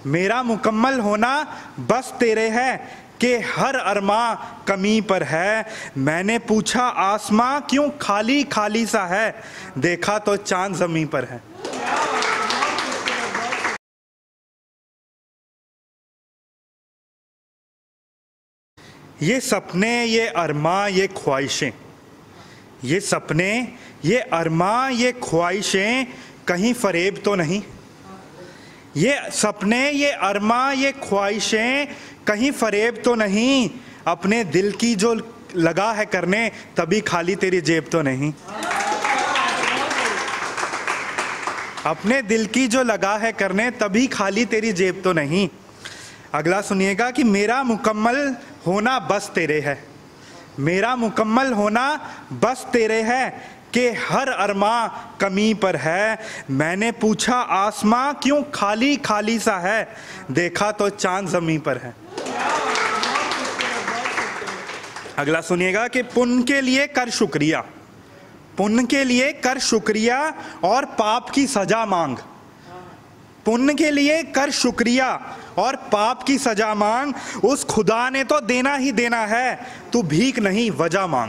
मेरा मुकम्मल होना बस तेरे है कि हर अरमां कमी पर है। मैंने पूछा आसमां क्यों खाली खाली सा है, देखा तो चांद ज़मीं पर है। ये सपने, ये अरमां, ये ख्वाहिशें, ये सपने, ये अरमां, ये ख्वाहिशें कहीं फरेब तो नहीं। ये सपने, ये अरमां, ये ख्वाहिशें कहीं फरेब तो नहीं। अपने दिल की जो लगा है करने, तभी खाली तेरी जेब तो नहीं। अपने दिल की जो लगा है करने, तभी खाली तेरी जेब तो नहीं। अगला सुनिएगा कि मेरा मुकम्मल होना बस तेरे है। मेरा मुकम्मल होना बस तेरे है कि हर अरमां कमी पर है। मैंने पूछा आसमां क्यों खाली खाली सा है, देखा तो चांद ज़मीं पर है। अगला सुनिएगा कि पुण्य के लिए कर शुक्रिया, पुण्य के लिए कर शुक्रिया और पाप की सजा मांग। पुण्य के लिए कर शुक्रिया और पाप की सजा मांग, उस खुदा ने तो देना ही देना है, तू भीख नहीं वजह मांग।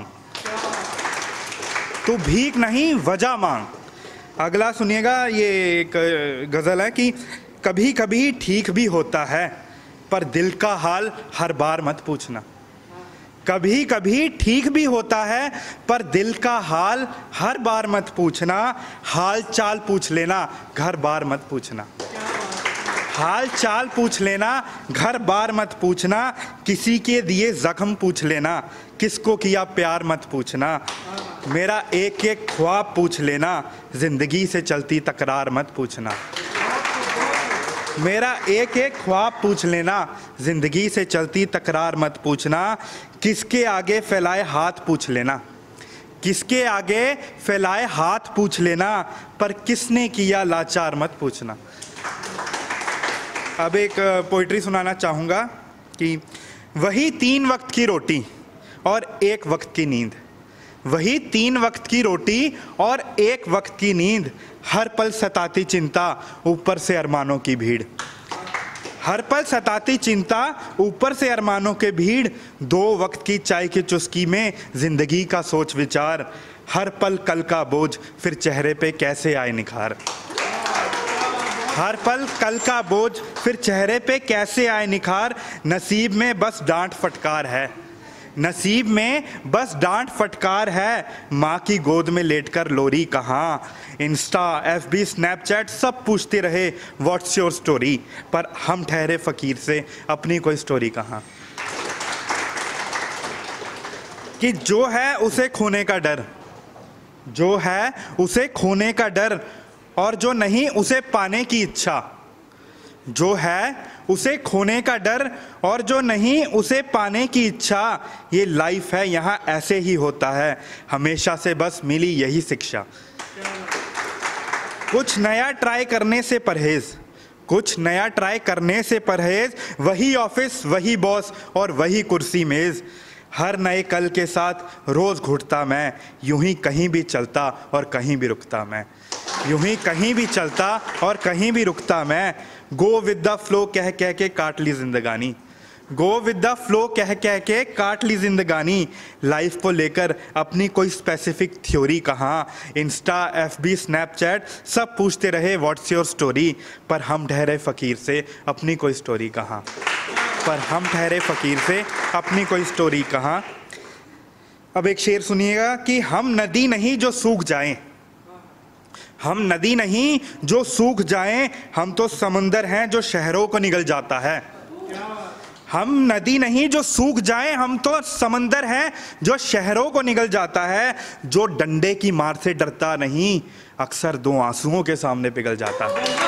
तू भीख नहीं वजह मांग। अगला सुनिएगा, ये एक गज़ल है कि कभी कभी ठीक भी होता है पर दिल का हाल हर बार मत पूछना। कभी कभी ठीक भी होता है पर दिल का हाल हर बार मत पूछना। हाल चाल पूछ लेना, घर बार मत पूछना। हाल चाल पूछ लेना, घर बार मत पूछना। किसी के दिए जख्म पूछ लेना, किसको किया प्यार मत पूछना। मेरा एक एक ख्वाब पूछ लेना, जिंदगी से चलती तकरार मत पूछना। मेरा एक एक ख्वाब पूछ लेना, जिंदगी से चलती तकरार मत पूछना। किसके आगे फैलाए हाथ पूछ लेना, किसके आगे फैलाए हाथ पूछ लेना, पर किसने किया लाचार मत पूछना। अब एक पोइट्री सुनाना चाहूँगा कि वही 3 वक्त की रोटी और 1 वक्त की नींद, वही 3 वक्त की रोटी और 1 वक्त की नींद, हर पल सताती चिंता ऊपर से अरमानों की भीड़। हर पल सताती चिंता ऊपर से अरमानों के भीड़, 2 वक्त की चाय की चुस्की में जिंदगी का सोच विचार। हर पल कल का बोझ फिर चेहरे पे कैसे आए निखार। हर पल कल का बोझ फिर चेहरे पे कैसे आए निखार। नसीब में बस डांट फटकार है, नसीब में बस डांट फटकार है। माँ की गोद में लेटकर लोरी कहाँ। इंस्टा, FB, स्नैपचैट सब पूछते रहे व्हाट्स योर स्टोरी, पर हम ठहरे फ़कीर से अपनी कोई स्टोरी कहाँ। कि जो है उसे खोने का डर, जो है उसे खोने का डर, और जो नहीं उसे पाने की इच्छा। जो है उसे खोने का डर और जो नहीं उसे पाने की इच्छा। ये लाइफ है, यहाँ ऐसे ही होता है, हमेशा से बस मिली यही शिक्षा। कुछ नया ट्राई करने से परहेज, कुछ नया ट्राई करने से परहेज। वही ऑफिस, वही बॉस और वही कुर्सी मेज़। हर नए कल के साथ रोज़ घुटता मैं, यूं ही कहीं भी चलता और कहीं भी रुकता मैं। यूं ही कहीं भी चलता और कहीं भी रुकता मैं। गो विद द फ्लो कह कह के काट ली जिंदगानी, गो विद द फ्लो कह कह के काट ली जिंदगानी। लाइफ को लेकर अपनी कोई स्पेसिफिक थ्योरी कहाँ। इंस्टा, FB, स्नैपचैट सब पूछते रहे व्हाट्स योर स्टोरी, पर हम ठहरे फ़कीर से अपनी कोई स्टोरी कहाँ। पर हम ठहरे फ़कीर से अपनी कोई स्टोरी कहाँ। अब एक शेर सुनिएगा कि हम नदी नहीं जो सूख जाएं, हम नदी नहीं जो सूख जाएं, हम तो समंदर हैं जो शहरों को निगल जाता है। हम नदी नहीं जो सूख जाएं, हम तो समंदर हैं जो शहरों को निगल जाता है। जो डंडे की मार से डरता नहीं, अक्सर 2 आंसुओं के सामने पिघल जाता है।